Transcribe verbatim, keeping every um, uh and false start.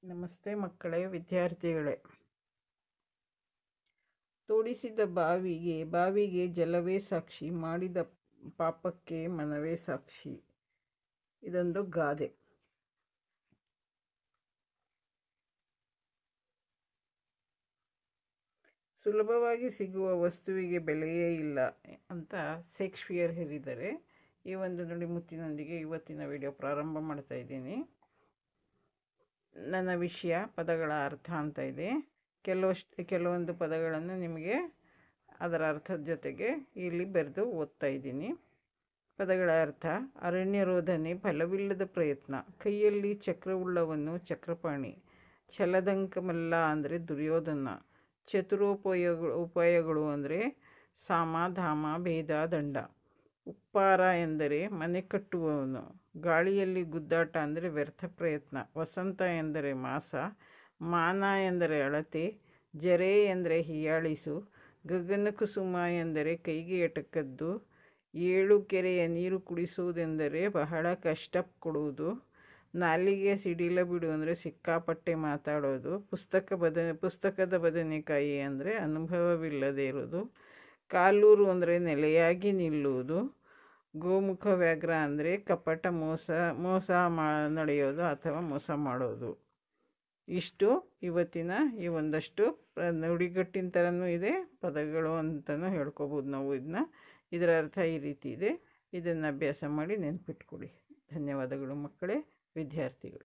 ನಮಸ್ತೆ ಮಕ್ಕಳೇ, ವಿದ್ಯಾರ್ಥಿಗಳೇ. ತೋಡಿಸಿದ ಬಾವಿಗೆ ಬಾವಿಗೆ ಜಲವೇ ಸಾಕ್ಷಿ, ಮಾಡಿದ ಪಾಪಕ್ಕೆ ಮನವೇ ಸಾಕ್ಷಿ. ಇದೊಂದು ಗಾದೆ. ಸುಲಭವಾಗಿ ಸಿಗುವ ವಸ್ತುವಿಗೆ ಬೆಲೆಯೇ ಇಲ್ಲ ಅಂತ ಶೇಕ್ಸ್ಪಿಯರ್ ಹೇಳಿದ್ದಾರೆ. ಈ ಒಂದು ನುಡಿಮುತ್ತಿನೊಂದಿಗೆ ಇವತ್ತಿನ ವಿಡಿಯೋ ಪ್ರಾರಂಭ ಮಾಡ್ತಾ ಇದ್ದೀನಿ. ನನ್ನ ವಿಷಯ ಪದಗಳ ಅರ್ಥ ಅಂತ ಇದೆ. ಕೆಲವಷ್ಟು ಕೆಲವೊಂದು ಪದಗಳನ್ನು ನಿಮಗೆ ಅದರ ಅರ್ಥದ ಜೊತೆಗೆ ಇಲ್ಲಿ ಬರೆದು ಓದ್ತಾ ಇದ್ದೀನಿ. ಪದಗಳ ಅರ್ಥ: ಅರಣ್ಯರೋಧನೆ, ಫಲವಿಲ್ಲದ ಪ್ರಯತ್ನ, ಕೈಯಲ್ಲಿ ಚಕ್ರವುಳ್ಳವನು ಚಕ್ರಪಾಣಿ, ಛಲದಂಕಮಲ್ಲ ಅಂದರೆ ದುರ್ಯೋಧನ, ಚತುರೋಪಾಯಗಳು ಉಪಾಯಗಳು ಅಂದರೆ ಸಾಮ ಧಾಮ ಭೇದ ದಂಡ, ಉಪ್ಪಾರ ಎಂದರೆ ಮನೆ ಕಟ್ಟುವವನು, ಗಾಳಿಯಲ್ಲಿ ಗುದ್ದಾಟ ಅಂದರೆ ವ್ಯರ್ಥ ಪ್ರಯತ್ನ, ವಸಂತ ಎಂದರೆ ಮಾಸ, ಮಾನ ಎಂದರೆ ಅಳತೆ, ಜರೆ ಎಂದರೆ ಹೀಯಾಳಿಸು, ಗಗನ ಕುಸುಮ ಎಂದರೆ ಕೈಗೆ ಎಟಕದ್ದು, ಏಳು ಕೆರೆಯ ನೀರು ಕುಡಿಸುವುದೆಂದರೆ ಬಹಳ ಕಷ್ಟ ಕೊಡುವುದು, ನಾಲಿಗೆ ಸಿಡಿಲ ಬಿಡು ಅಂದರೆ ಸಿಕ್ಕಾಪಟ್ಟೆ ಮಾತಾಡೋದು, ಪುಸ್ತಕ ಬದ ಪುಸ್ತಕದ ಬದನೆಕಾಯಿ ಅಂದರೆ ಅನುಭವವಿಲ್ಲದೆ ಇರೋದು, ಕಾಲೂರು ಅಂದರೆ ನೆಲೆಯಾಗಿ ನಿಲ್ಲುವುದು, ಗೋಮುಖ ವ್ಯಾಘ್ರ ಅಂದರೆ ಕಪಟ ಮೋಸ ಮೋಸ ಮಾ ನಡೆಯೋದು ಅಥವಾ ಮೋಸ ಮಾಡೋದು. ಇಷ್ಟು ಇವತ್ತಿನ ಈ ಒಂದಷ್ಟು ನುಡಿಗಟ್ಟಿನ ಥರನೂ ಇದೆ, ಪದಗಳು ಅಂತಲೂ ಹೇಳ್ಕೊಬೋದು ನಾವು. ಇದನ್ನ ಇದರ ಅರ್ಥ ಈ ರೀತಿ ಇದೆ. ಇದನ್ನು ಅಭ್ಯಾಸ ಮಾಡಿ ನೆನ್ಪಿಟ್ಕೊಳ್ಳಿ. ಧನ್ಯವಾದಗಳು ಮಕ್ಕಳೇ, ವಿದ್ಯಾರ್ಥಿಗಳು.